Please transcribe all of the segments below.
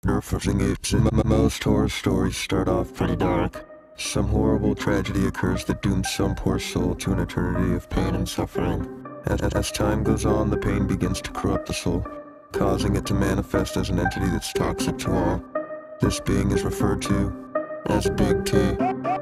Nerfing apes. Most horror stories start off pretty dark. Some horrible tragedy occurs that dooms some poor soul to an eternity of pain and suffering. As time goes on, the pain begins to corrupt the soul, causing it to manifest as an entity that's toxic to all. This being is referred to as Big T.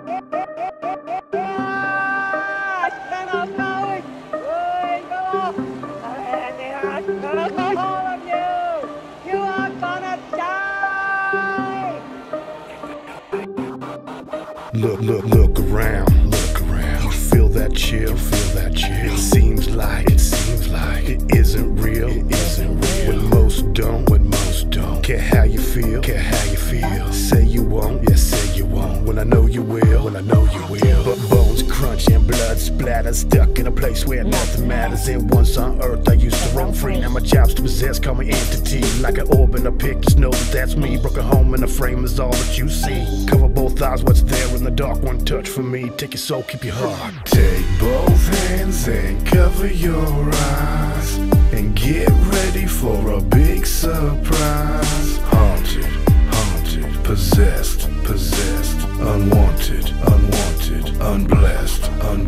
Look around. You feel that chill. It seems like it isn't real. When most don't. Care how you feel. Say you won't, say you won't. When I know you will. But bones crunch and blood splatter, stuck in a place where nothing matters. And once on earth I used to roam free. Now my job's to possess, call me entity. Like an orb in a pic, just know that that's me. Broken home in a frame is all that you see. Cover both eyes, what's there in the dark. One touch for me, take your soul, keep your heart. Take both hands and cover your eyes, and get ready for a big surprise. Haunted, possessed, unwanted, unblessed.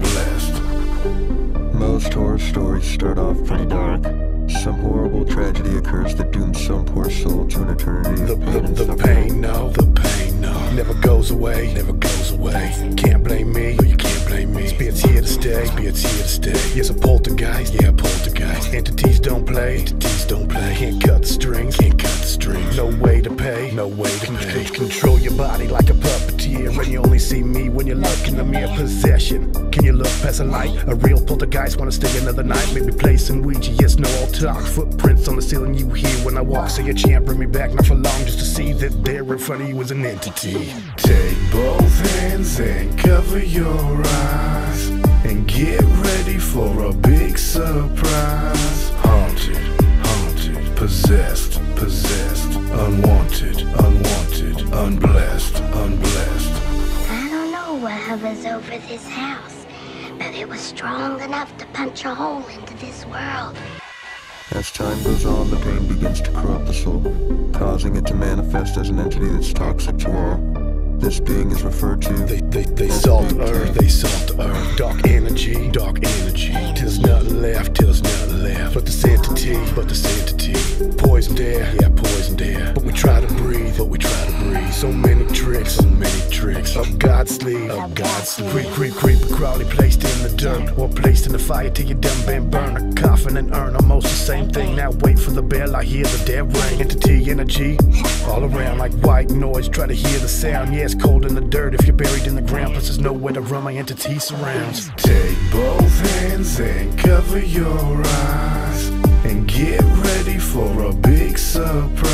Most horror stories start off pretty dark. Some horrible tragedy occurs that dooms some poor soul to an eternity of pain and suffering. The pain, no, never goes away. Can't blame me, you can't blame me. Spirits here to stay. Yes, a poltergeist, Entities don't play. Can't cut the strings. No way to pay. Control your body like a puppeteer, and you only see me when you're looking at mere possession. Can you look past a light? A real poltergeist wanna stay another night. Maybe play some Ouija, yes, no all talk. Footprints on the ceiling you hear when I walk. Say a chant, bring me back, not for long, just to see that there in front of you is an entity. Take both hands and cover your eyes, and get ready for a big surprise. Haunted, possessed, unwanted, unblessed. I don't know what hovers over this house, but it was strong enough to punch a hole into this world. As time goes on, the pain begins to corrupt the soul, causing it to manifest as an entity that's toxic to all. This being is referred to They salt earth, dark energy. Till there's nothing left, but this entity. Poisoned air, but we try to breathe. So many tricks, up God's sleeve. Creep, crowded, placed in the dirt, or placed in the fire till you done been burned. A coffin and urn, almost the same thing. Now wait for the bell, I hear the dead ring. Entity, energy, all around like white noise. Try to hear the sound, yeah, it's cold in the dirt if you're buried in the ground. Plus there's nowhere to run, my entity surrounds. Take both hands and cover your eyes, and get ready for a big surprise.